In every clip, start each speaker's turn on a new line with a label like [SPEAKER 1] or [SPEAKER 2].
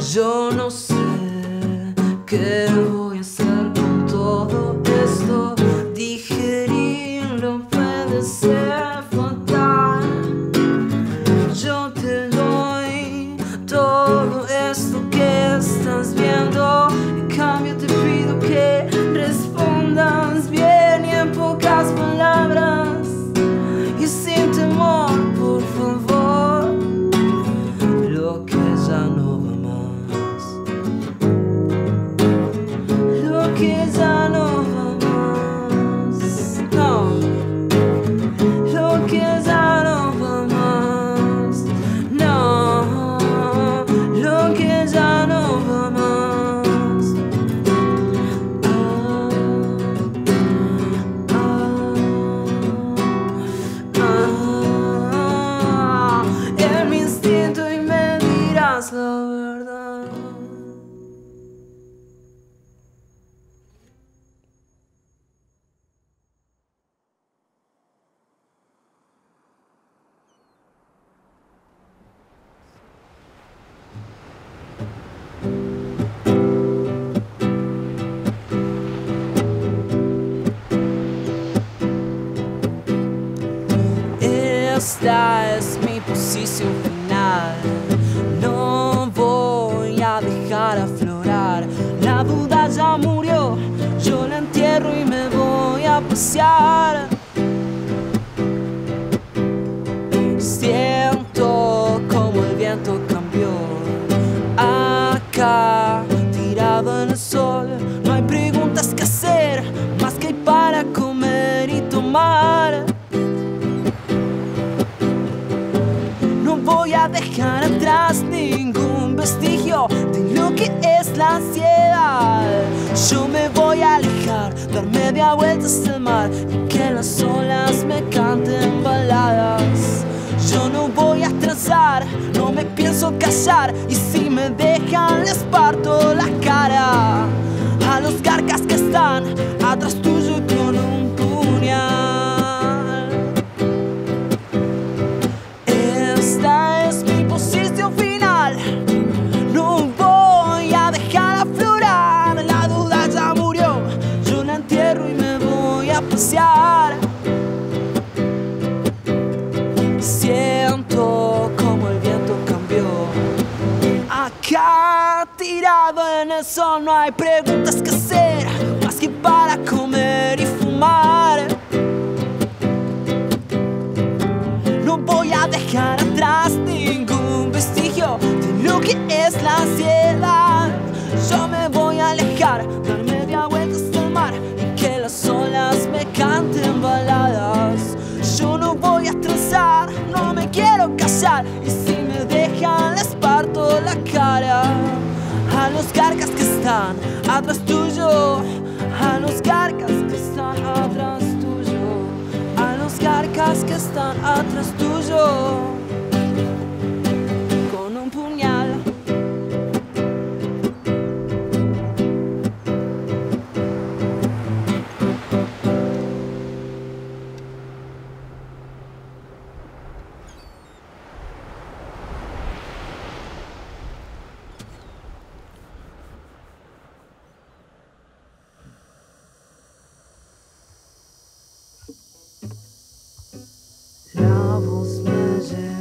[SPEAKER 1] Yo no sé qué voy a hacer con todo esto. Digerirlo puede ser fatal. Yo te doy todo esto que estás viendo. En cambio te pido que respondas bien y en pocas palabras y sin temor, por favor. Lo que ya no va más, lo que ya no va más, no, lo que ya no va más, no, lo que ya no va más. Es mi instinto y me dirás la verdad. Esta es mi posición final. No voy a dejar aflorar. La duda ya murió. Yo la entierro y me voy a pasear. Siento como el viento cambió. Acá, tirado en el sol, no hay preguntas que hacer, más que hay para comer y tomar. No voy a dejar atrás ningún vestigio de lo que es la ansiedad. Yo me voy a alejar, dar media vuelta hasta el mar y que las olas me canten baladas. Yo no voy a trazar, no me pienso callar, y si me dejan les parto la cara a los garcas que están atrás tuyo con un puñal. Esta es mi posición final. No voy a dejar aflorar. La duda ya murió. Yo la entierro y me voy a pasear. Siento como el viento cambió. Acá tirado en el sol no hay preguntas que hacer, más que para comer y fumar. No voy a dejar atrás ningún vestigio de lo que es la ansiedad. Yo me voy a alejar, dar media vuelta hasta el mar y que las olas me canten baladas. Yo no voy a trazar, no me quiero callar, y si me dejan les parto la cara a los garcas que están atrás tuyo, a los garcas que están atrás tuyo, a los garcas que están atrás tuyo con un puñal. La voz me lleva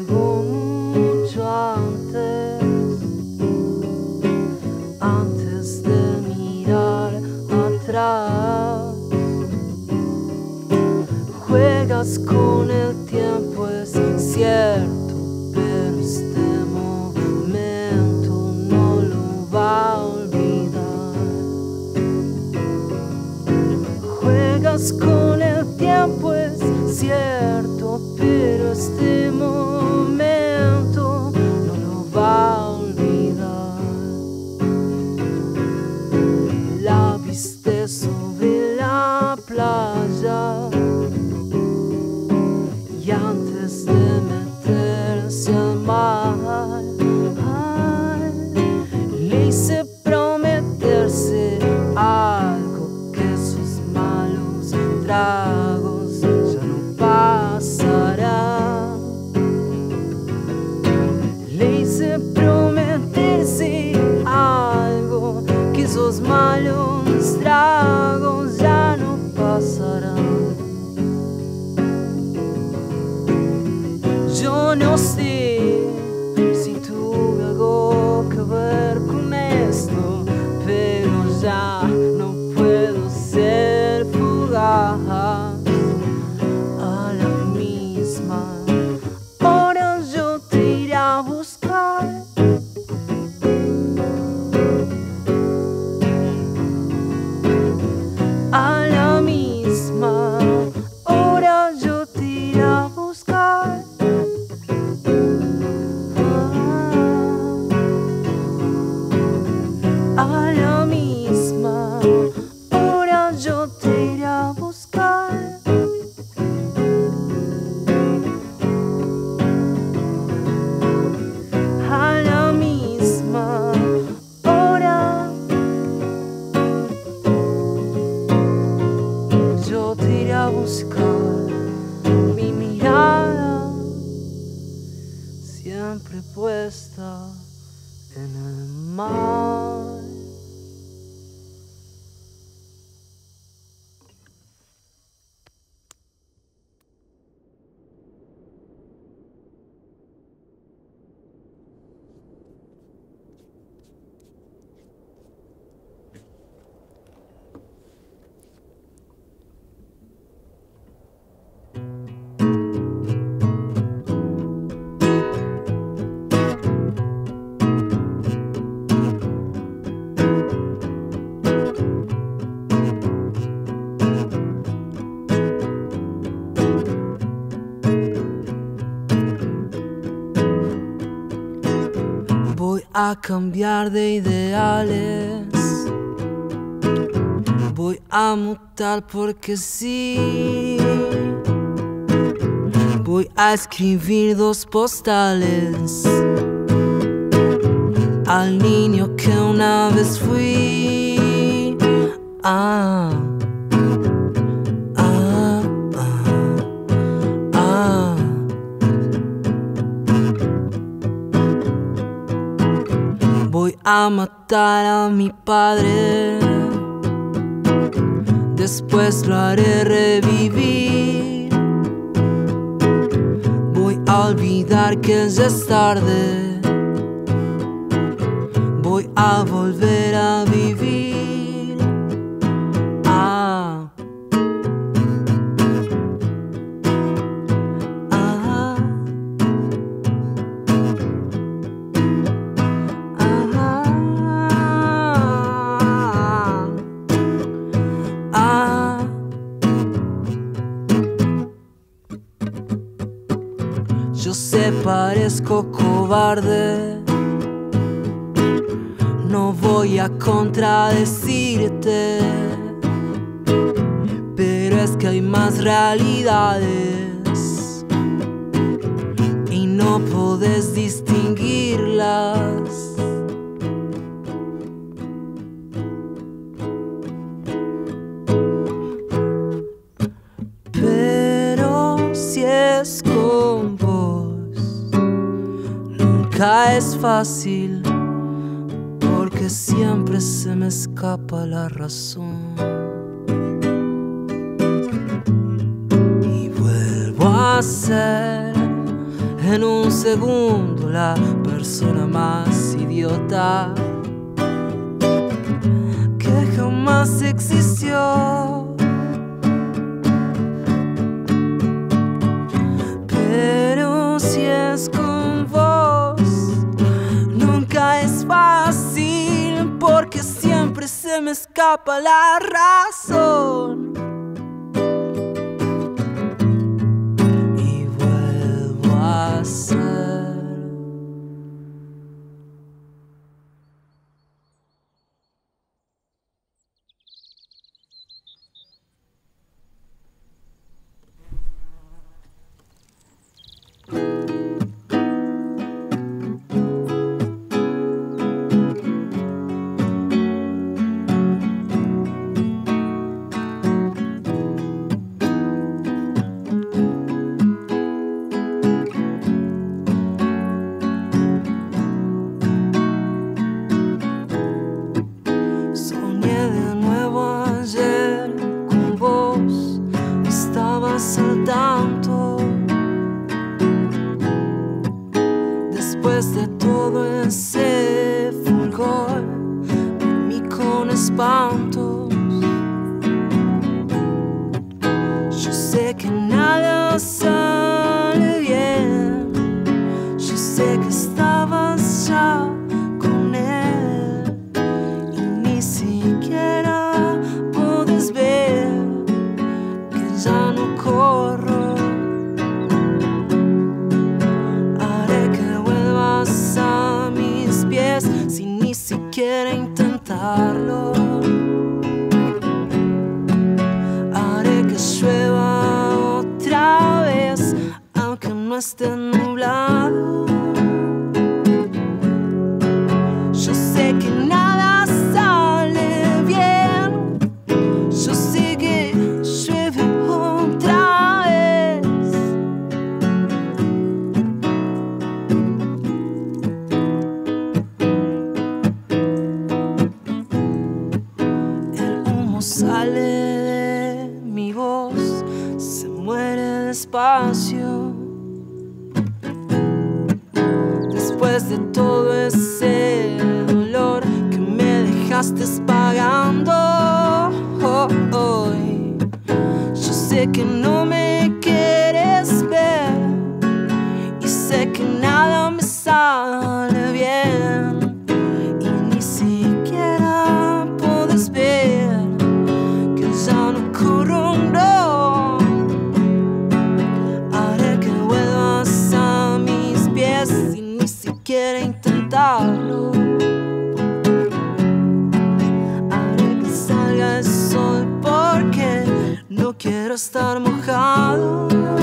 [SPEAKER 1] en el mar. Voy a cambiar de ideales, voy a mutar porque sí. Voy a escribir 2 postales al niño que una vez fui. Ah. Voy a matar a mi padre, después lo haré revivir. Voy a olvidar que ya es tarde, voy a volver a vivir. Ah. Yo sé, parezco cobarde, no voy a contradecirte, pero es que hay más realidades y no podés distinguirlas. Pero si es con vos, nunca es fácil, porque siempre se me escapa la razón. Y vuelvo a ser en un segundo la persona más idiota que jamás existió. Pero si es con vos, nunca es fácil, porque siempre se me escapa la razón. Y vuelvo a ser. Al tanto, después de todo ese fulgor, dormí con espantos. Yo sé que nada sale bien, yo sé que estabas ya con él y ni siquiera puedes ver que ya no corro. Haré que vuelvas a mis pies sin ni siquiera intentarlo. Haré que llueva otra vez aunque no esté nublado. Yo sé que nada sale bien, yo sé que llueve otra vez. sale de mi voz se muere despacio. Después de todo ese dolor que me dejaste pagando hoy, yo sé que no me quieres ver y sé que nada me sale bien y ni siquiera puedes ver que ya no corro un no. Haré que vuelvas a mis pies y ni siquiera intentarlo. Haré que salga el sol porque no quiero estar mojado.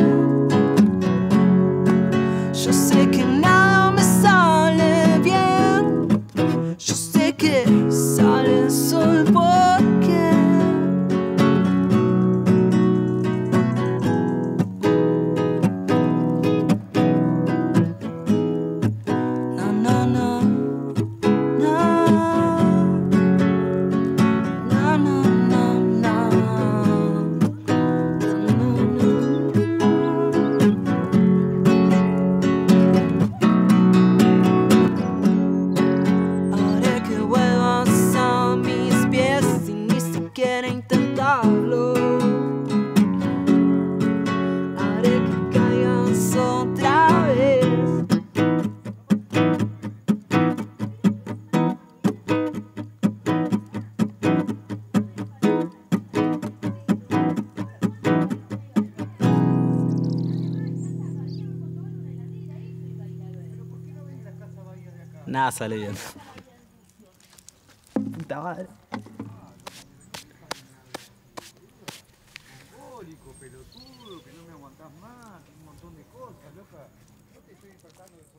[SPEAKER 1] Yo sé que nada me sale bien. Yo sé que sale el sol porque na na na na na na na na. Haré que vuelvas a mis pies sin ni siquiera intentarlo. Haré que caigas otra vez. Nada sale bien. Puta madre.
[SPEAKER 2] Pelotudo, que no me aguantás más, un montón de cosas, loca. Yo te estoy tratando de